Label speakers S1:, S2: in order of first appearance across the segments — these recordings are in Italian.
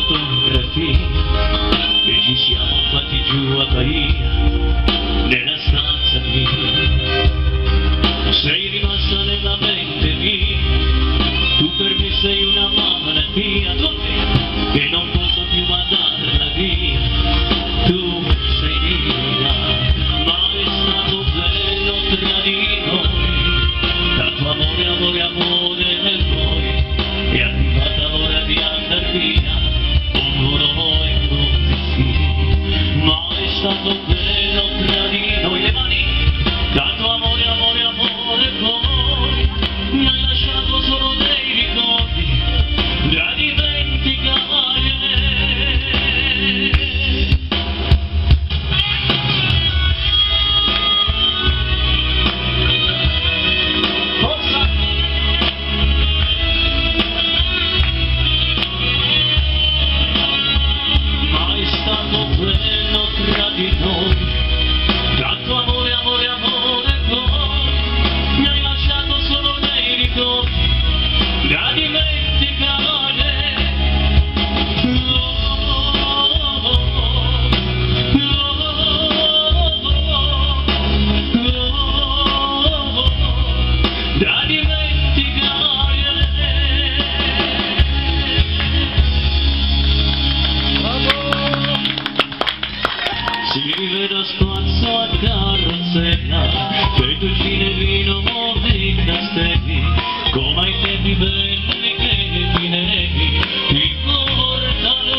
S1: fotografie e ci siamo fatti giù a Bahia, nella stanza mia. Sei rimasta nella mente mia, tu per me sei una malattia, che non posso più mandarla via. Tu sei mia, ma è stato bello tra di noi, tanto amore, amore, amore nel poi, è arrivata l'ora di andar via, ognuno è così, ma è stato bello tra di noi. Le mani, tanto amore, amore, amore poi, mi hai lasciato solo dei ricordi da dimenticare. Tanto amore, amore, amore poi, mi hai lasciato solo dei ricordi da dimenticare. Da dimenticare. Si vedo spazio a carrozzella, fettuccine, vino, modi, castelli, come ai tempi belli che ti neghi, ti portano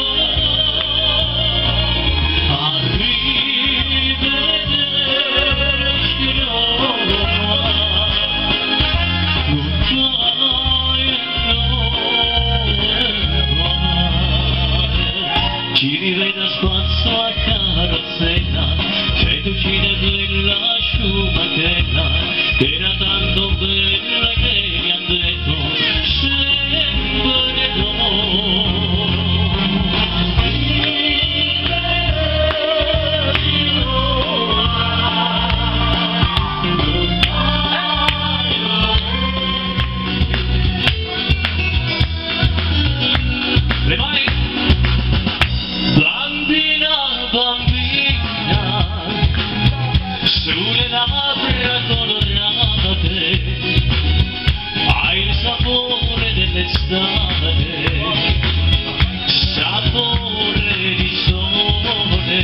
S1: a rivederci ci riveda spazio a carrozzella, fettuccine della sciumachella, che era tanto bella che mi han detto sempre no. Le mani. Bambina, bambina, sulle labbra colorate, hai il sapore dell'estate, sapore di sole,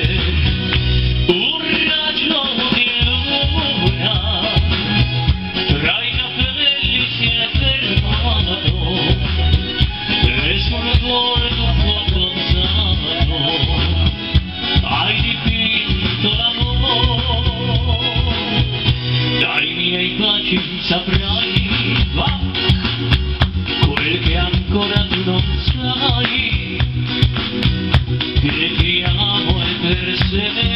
S1: un raggio di luna, tra i capelli si è fermato, e sul volto un po' hai dipinto l'amore, dai miei baci saprai, va, quel che ancora tu non sai, che ti amo e per sempre.